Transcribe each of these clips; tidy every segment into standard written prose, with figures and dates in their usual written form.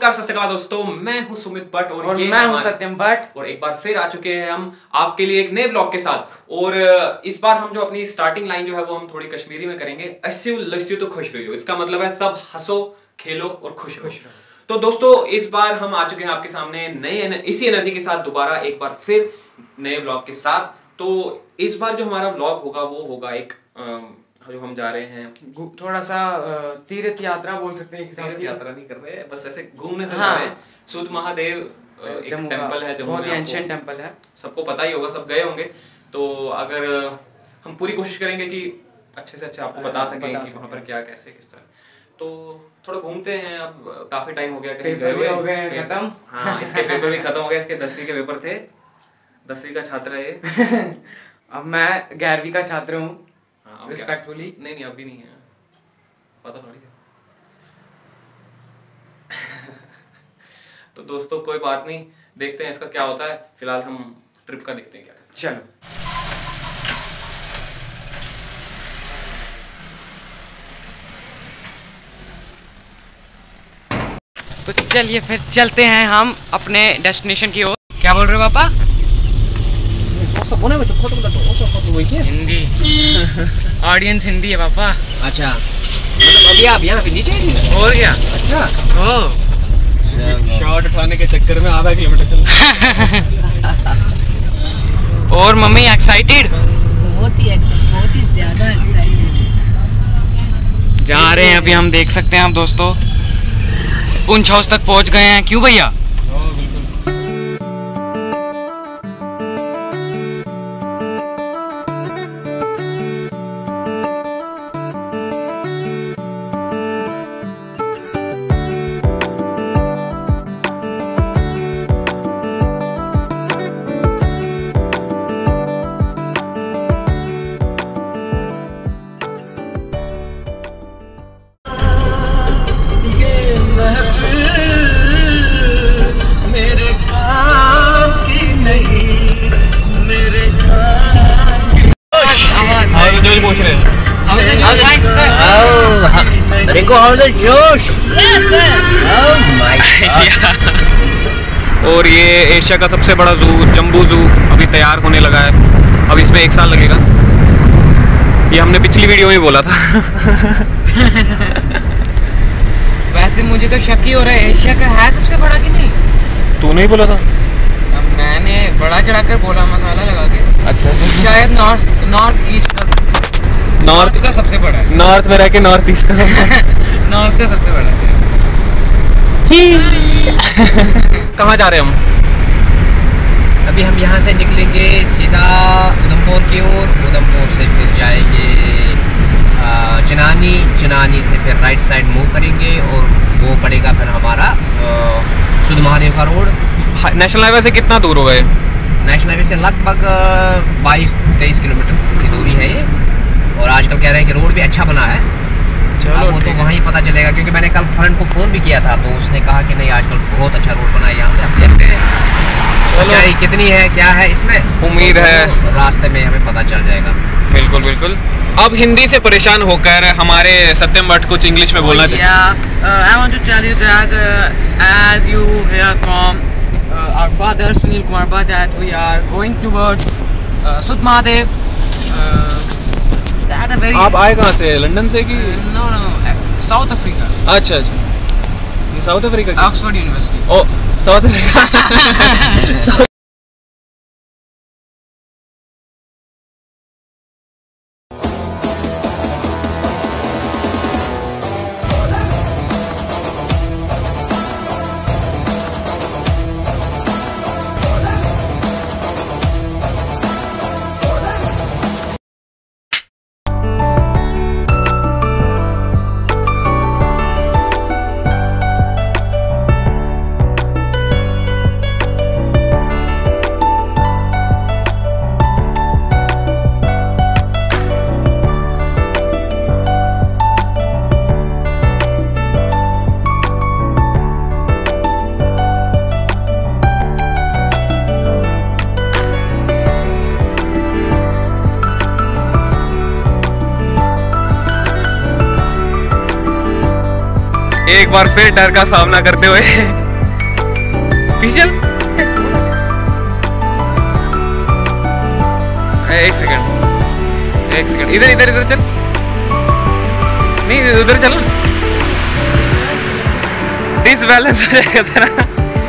नमस्कार सत श्री अकाल दोस्तों, मैं हूं सुमित भट्ट और ये मैं हूं सत्यम भट्ट और एक बार फिर आ चुके हैं हम आपके लिए एक नए ब्लॉग के साथ। और इस बार हम जो अपनी स्टार्टिंग लाइन जो है वो हम थोड़ी कश्मीरी में करेंगे। ऐसे लस्सी तो खुश रहियो, इसका मतलब है सब हंसो खेलो और खुश रहो। तो दोस्तों इस बार हम आ चुके हैं आपके सामने नए इसी एनर्जी के साथ दोबारा एक बार फिर नए ब्लॉग के साथ। तो इस बार जो हमारा ब्लॉग होगा वो होगा एक जो हम जा रहे हैं थोड़ा सा तीर्थ यात्रा बोल सकते हैं। तीर्थ यात्रा नहीं कर रहे हैं, बस ऐसे घूमने से जा रहे हैं। सुध महादेव एक टेंपल है, बहुत ही एंशिएंट टेंपल है, सबको पता ही होगा, सब गए होंगे। तो अगर हम पूरी कोशिश करेंगे कि अच्छे से अच्छा आपको बता सकें कि वहाँ पर क्या कैसे किस तरह। तो थोड़ा घूमते हैं। अब काफी टाइम हो गया कहीं गए हुए, हो गए खत्म। हाँ, इसके पेपर भी खत्म हो गए। इसके 10वीं के पेपर थे, 10वीं का छात्र है ये। अब मैं 11वीं का छात्र हूँ। हाँ, रिस्पेक्टफुली नहीं अभी नहीं है, पता थोड़ी है। तो दोस्तों कोई बात नहीं, देखते हैं इसका क्या होता है। फिलहाल हम ट्रिप का देखते हैं क्या करते हैं। चलो तो चलिए फिर चलते हैं हम अपने डेस्टिनेशन की ओर। क्या बोल रहे हो पापा? हिंदी ऑडियंस हिंदी है पापा। अच्छा, मतलब अभी आप यहाँ पे नीचे हैं? और क्या? अच्छा, शॉट उठाने के चक्कर में आधा किलोमीटर चल। और मम्मी एक्साइटेड? बहुत ही ज्यादा एक्साइटेड जा रहे हैं अभी। हम देख सकते हैं आप दोस्तों पुंछ हाउस तक पहुंच गए हैं। क्यों भैया? और ये एशिया का सबसे बड़ा जू जम्बू जू अभी तैयार होने लगा है। अब इसमें 1 साल लगेगा। ये हमने पिछली वीडियो में बोला था। वैसे मुझे तो शक ही हो रहा है, एशिया का है सबसे बड़ा कि नहीं? तूने ही बोला था। अब मैंने बड़ा चढ़ाकर बोला मसाला लगा के। अच्छा, शायद नॉर्थ ईस्ट का, नॉर्थ का सबसे बड़ा है। नॉर्थ में रह के नॉर्थ ईस्ट का नॉर्थ का सबसे बड़ा है। कहाँ जा रहे हैं हम? अभी हम यहाँ से निकलेंगे सीधा उधमपुर की ओर। उधमपुर से फिर जाएंगे चनानी से फिर राइट साइड मूव करेंगे और वो पड़ेगा फिर हमारा सुध महादेव का रोड। नेशनल हाईवे से कितना दूर होगा ये? नेशनल हाईवे से लगभग 22-23 किलोमीटर की दूरी है ये। और आजकल कह रहे हैं कि रोड भी अच्छा बना है। चलो वो तो वहीं पता चलेगा, क्योंकि मैंने कल फ्रेंड को फ़ोन भी किया था तो उसने कहा कि नहीं आजकल बहुत अच्छा रोड बना है यहाँ से। हम देखते हैं सच्चाई कितनी है क्या है इसमें। उम्मीद है तो रास्ते में हमें पता चल जाएगा। बिल्कुल बिल्कुल। अब हिंदी से परेशान होकर हमारे सत्यम भट्ट कुछ इंग्लिश में बोलना चाहिए। I want to tell you that as you hear from our father Sunil Kumar Bhatt that we are going towards Sud Mahadev. आप आए कहाँ से? लंदन से कि? No, South Africa. अच्छा, ये साउथ अफ्रीका की? Oxford University. Oh, South Africa. एक बार फिर डर का सामना करते हुए पीछे एक सेकंड इधर इधर इधर चल, नहीं उधर चल, डिसबैलेंस हो जाएगा तेरा।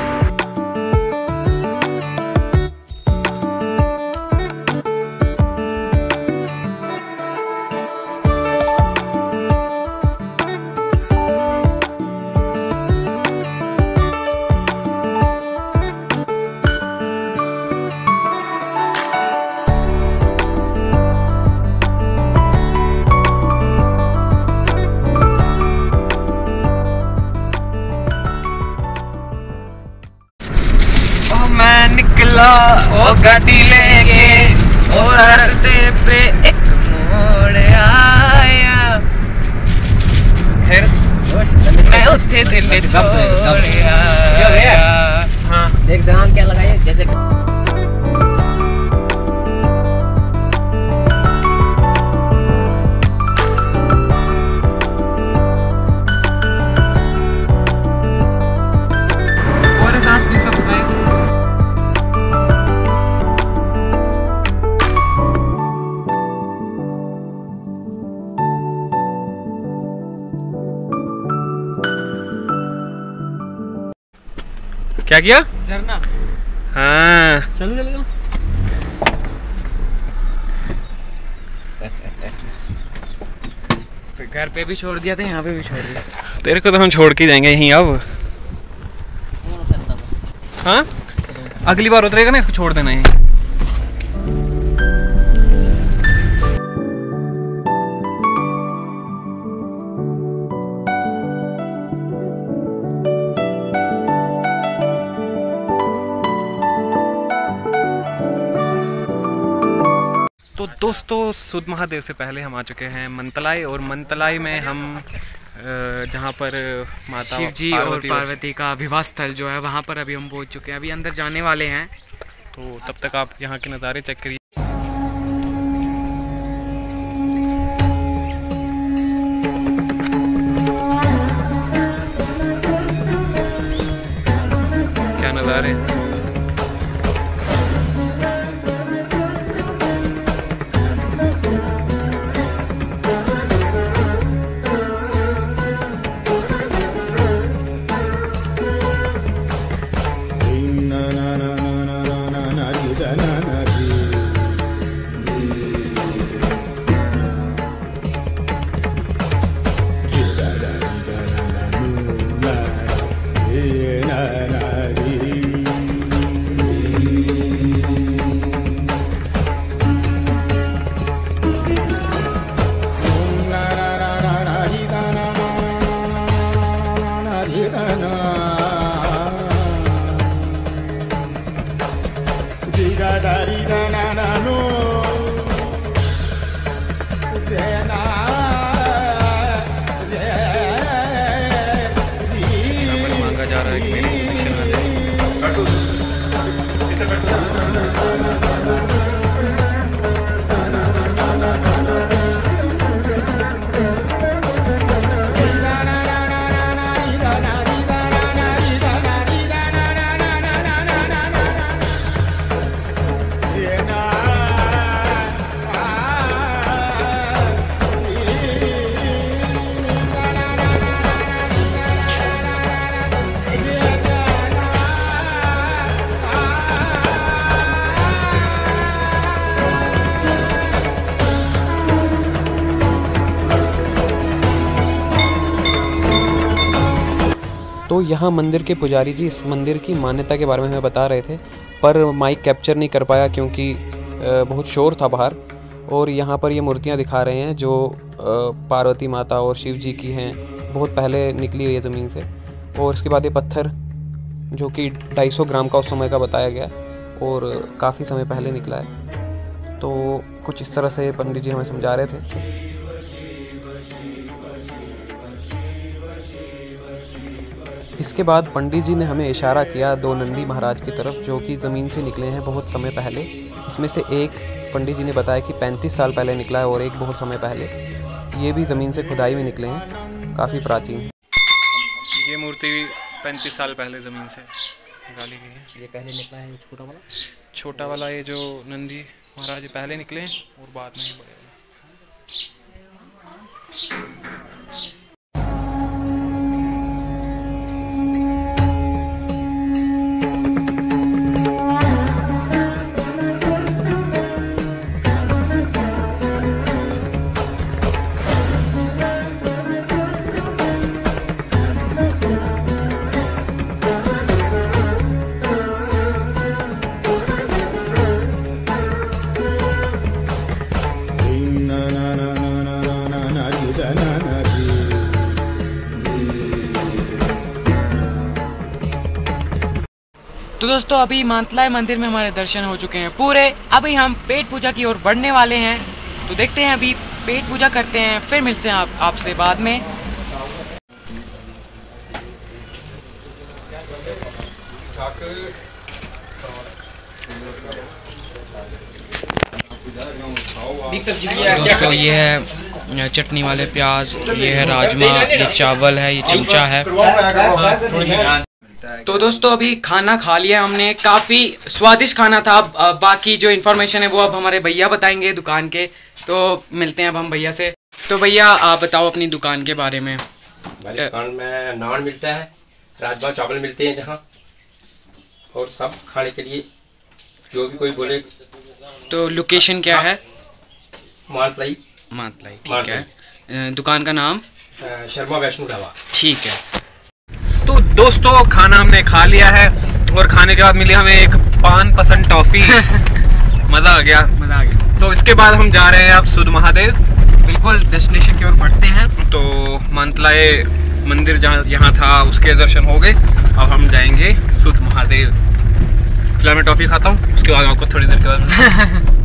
ओ गाड़ी लेके ओ रास्ते पे एक मोड़ आया, फिर मैं उठे दिल छोड़िया। हाँ देख जान क्या लगाए जैसे क्या किया? झरना। हाँ चलो चलो चलो। घर पे भी छोड़ दिया था, यहाँ पे भी छोड़ दिया। तेरे को तो हम छोड़ के जाएंगे यहीं अब। हाँ अगली बार उतरेगा ना, इसको छोड़ देना है। तो दोस्तों सुध महादेव से पहले हम आ चुके हैं मंतलाई, और मंतलाई में हम जहाँ पर माता शिव जी और पार्वती का विवाह स्थल जो है वहाँ पर अभी हम पहुँच चुके हैं, अभी अंदर जाने वाले हैं। तो तब तक आप यहाँ के नज़ारे चेक करिए। क्या नज़ारे। मांगा जा रहा है कि मेरी पोजीशन आ जाए। तो यहाँ मंदिर के पुजारी जी इस मंदिर की मान्यता के बारे में हमें बता रहे थे, पर माइक कैप्चर नहीं कर पाया क्योंकि बहुत शोर था बाहर। और यहाँ पर ये मूर्तियाँ दिखा रहे हैं जो पार्वती माता और शिव जी की हैं, बहुत पहले निकली हुई है ज़मीन से। और इसके बाद ये पत्थर जो कि 250 ग्राम का उस समय का बताया गया और काफ़ी समय पहले निकला है। तो कुछ इस तरह से पंडित जी हमें समझा रहे थे। इसके बाद पंडित जी ने हमें इशारा किया 2 नंदी महाराज की तरफ जो कि ज़मीन से निकले हैं बहुत समय पहले। इसमें से एक पंडित जी ने बताया कि 35 साल पहले निकला है और एक बहुत समय पहले। ये भी ज़मीन से खुदाई में निकले हैं, काफ़ी प्राचीन। ये मूर्ति 35 साल पहले ज़मीन से निकाली गई है। ये पहले निकला है छोटा वाला? छोटा वाला ये जो नंदी महाराज पहले निकले और बाद में ही बड़े वाले। तो दोस्तों अभी मानतलाई मंदिर में हमारे दर्शन हो चुके हैं पूरे। अभी हम पेट पूजा की ओर बढ़ने वाले हैं, तो देखते हैं, अभी पेट पूजा करते हैं, फिर मिलते हैं आपसे बाद में। दोस्तों ये है चटनी वाले प्याज, ये है राजमा, ये चावल है, ये चमचा है। तो दोस्तों अभी खाना खा लिया हमने, काफ़ी स्वादिष्ट खाना था। बाकी जो इन्फॉर्मेशन है वो अब हमारे भैया बताएंगे दुकान के, तो मिलते हैं अब हम भैया से। तो भैया आप बताओ अपनी दुकान के बारे में। हमारी दुकान में नान मिलता है, राजमा चावल मिलते हैं जहाँ, और सब खाने के लिए जो भी कोई बोले। तो लोकेशन क्या है? मानतलाई। मानतलाई, ठीक है। दुकान का नाम? शर्मा वैष्णो ढाबा। ठीक है। तो दोस्तों खाना हमने खा लिया है और खाने के बाद मिली हमें एक पान पसंद टॉफी। मज़ा आ गया। तो इसके बाद हम जा रहे हैं अब सुध महादेव, बिल्कुल डेस्टिनेशन की ओर बढ़ते हैं। तो मानतलाई मंदिर जहाँ यहाँ था उसके दर्शन हो गए, अब हम जाएंगे सुध महादेव। फिलहाल मैं टॉफी खाता हूँ, उसके बाद आपको थोड़ी देर के बाद